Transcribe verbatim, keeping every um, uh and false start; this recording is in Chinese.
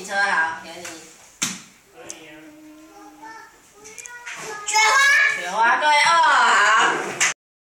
车好，给你。 雪花。 雪花对